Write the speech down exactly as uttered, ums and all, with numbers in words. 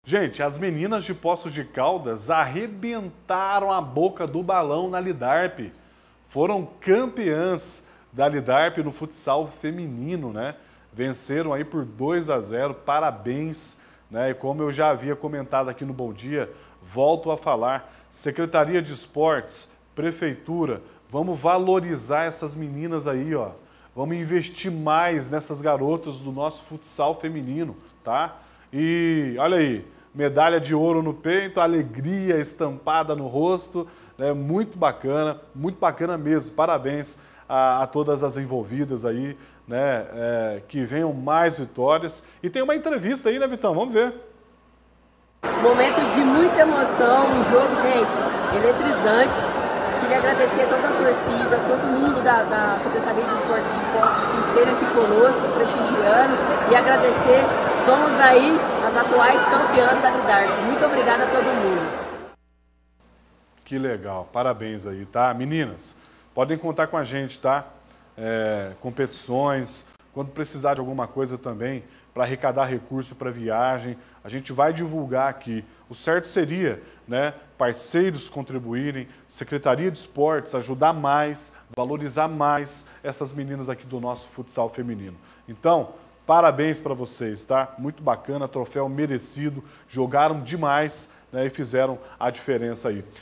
Gente, as meninas de Poços de Caldas arrebentaram a boca do balão na Lidarp. Foram campeãs da Lidarp no futsal feminino, né? Venceram aí por dois a zero, parabéns, né? E como eu já havia comentado aqui no Bom Dia, volto a falar, Secretaria de Esportes, Prefeitura, vamos valorizar essas meninas aí, ó. Vamos investir mais nessas garotas do nosso futsal feminino, tá? E olha aí, medalha de ouro no peito, alegria estampada no rosto, né? Muito bacana, muito bacana mesmo. Parabéns a, a todas as envolvidas aí, né? É, que venham mais vitórias. E tem uma entrevista aí, né, Vitão? Vamos ver. Momento de muita emoção, um jogo, gente, eletrizante. Queria agradecer a toda a torcida, todo mundo da, da Secretaria de Esportes de Poços que esteve aqui conosco, prestigiando, e agradecer, somos aí as atuais campeãs da Lidarp. Muito obrigada a todo mundo. Que legal, parabéns aí, tá? Meninas, podem contar com a gente, tá? É, competições, quando precisar de alguma coisa também, para arrecadar recurso para viagem, a gente vai divulgar aqui. O certo seria, né, parceiros contribuírem, Secretaria de Esportes ajudar mais, valorizar mais essas meninas aqui do nosso futsal feminino. Então, parabéns para vocês, tá? Muito bacana, troféu merecido, jogaram demais, né, e fizeram a diferença aí.